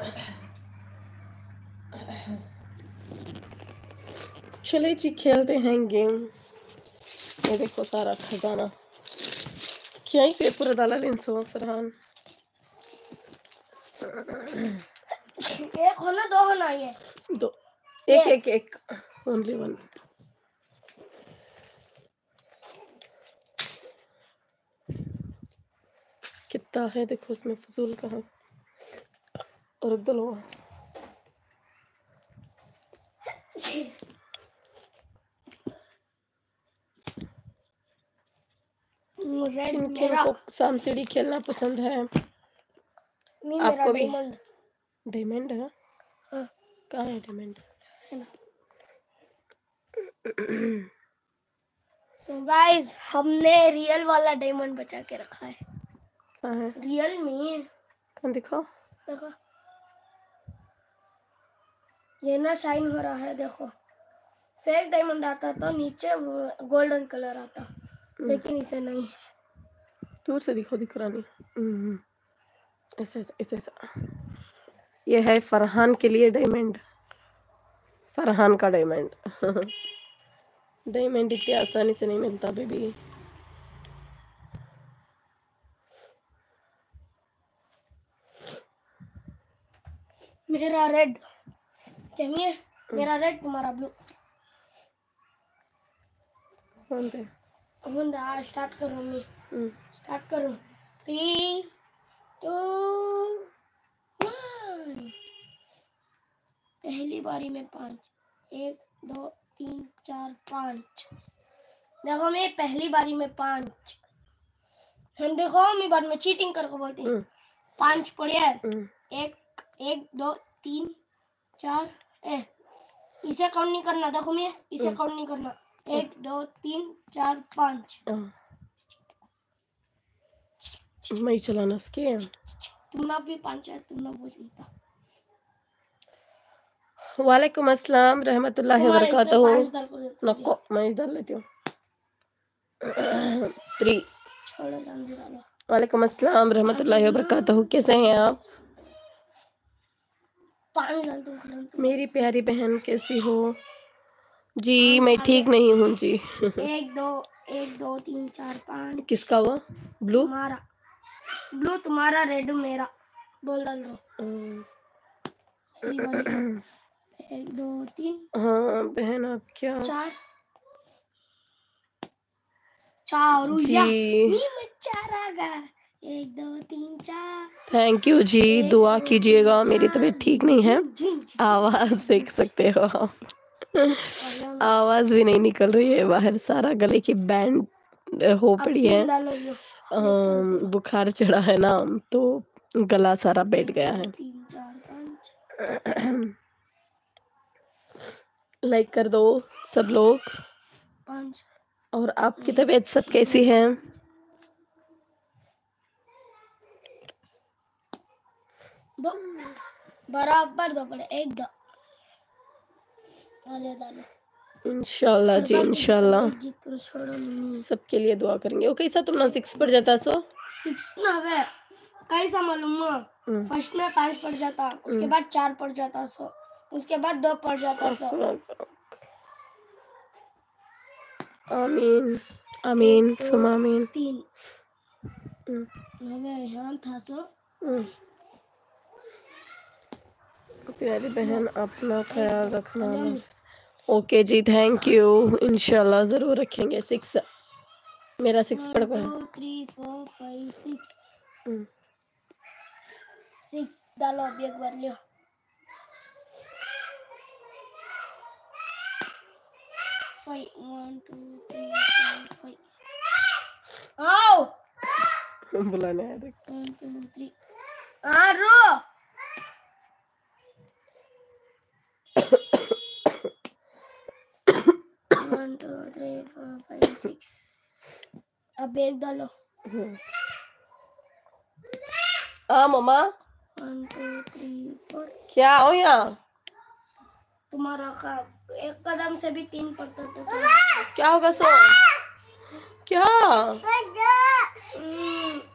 चले जी खेलते हैं गेम। ये देखो सारा खजाना क्या ही पूरा डाला लेंसो फरहान। एक हो ना दो होना ये दो एक एक एक ओनली वन। कितना है देखो उसमें फजूल कहाँ और रख दो लो। किन किन को सांप-सीढ़ी खेलना पसंद है? आपको भी? डायमंड है? हाँ। कहाँ है डायमंड? सो गाइस हमने रियल वाला डायमंड बचा के रखा है। कहाँ है? रियल में कहाँ दिखाओ? देखो ये ना शाइन हो रहा है। देखो फेक डायमंड आता तो नीचे गोल्डन कलर आता, लेकिन इसे नहीं है। दूर से दिखो, दिख रहा नहीं। ऐसा ऐसा ऐसा ऐसा। ये है फरहान के लिए डायमंड, फरहान का डायमंड। डायमंड इतनी आसानी से नहीं मिलता बेबी। मेरा रेड चाहिए, मेरा रेड तुम्हारा ब्लू। स्टार्ट करो मैं स्टार्ट करो 3 2 1। पहली बारी में 5 1 2 3 4 5। देखो मैं पहली बारी में 5। हम देखो मैं बाद में चीटिंग करके बोलती हूँ 5 पड़े है। 1 1 2 3 4 इसे काउंट नहीं करना। देखो मैं इसे काउंट नहीं करना। 1 2 3 4 5। मैं चलाना इसके तुमने भी 5 है, तुमने वो जीता। वालेकुम अस्सलाम रहमतुल्लाहि व बरकातहू। नको मैं इस डाल लेती हूँ 3। वालेकुम अस्सलाम रहमतुल्लाहि व बरकातहू। कैसे हैं आप? मेरी प्यारी बहन कैसी हो जी? मैं ठीक नहीं हूँ जी। 1 2 1 2 3 4 5। किसका हुआ? ब्लू तुम्हारा, ब्लू तुम्हारा, रेड मेरा। बोल डाल दो। 1 2 3। हाँ बहन आप क्या 4 जी? 1 2 3 4। थैंक यू जी, दुआ कीजिएगा। मेरी तबीयत ठीक नहीं है। आवाज देख सकते हो आप। आवाज भी नहीं निकल रही है बाहर, सारा गले की बैंड हो पड़ी है। बुखार चढ़ा है ना तो गला सारा बैठ गया है। 3 4 5। लाइक कर दो सब लोग। 5 और आपकी तबीयत सब कैसी है? दो बराबर दो पड़े 1 2। डालो इंशाल्लाह जी इंशाल्लाह छोड़ो सबके लिए दुआ करेंगे। ओके कैसा तुम ना 6 पड़ जाता सो 6 ना वे कैसा मालूम? फर्स्ट में 5 पड़ जाता, उसके बाद 4 पड़ जाता सो, उसके बाद 2 पड़ जाता सो। आमीन आमीन सुम आमीन। 3 नवे यहाँ था सो। प्यारी बहन अपना ख्याल रखना। ओके जी थैंक यू, इंशाल्लाह जरूर रखेंगे। 6 मेरा 6 पड़ गया। 2 3 4 5 6 6 डालो अभी एक बार लियो। 5 1 2 3 4 5। आओ बुलाने आया देख। 1 2 3 आ रो 1 2 3 4 5 6। अब एक डालो। मम्मा 1 2 3 4। क्या हो यहाँ? तुम्हारा का एक कदम से भी 3 पड़ता तो क्या होगा सो? क्या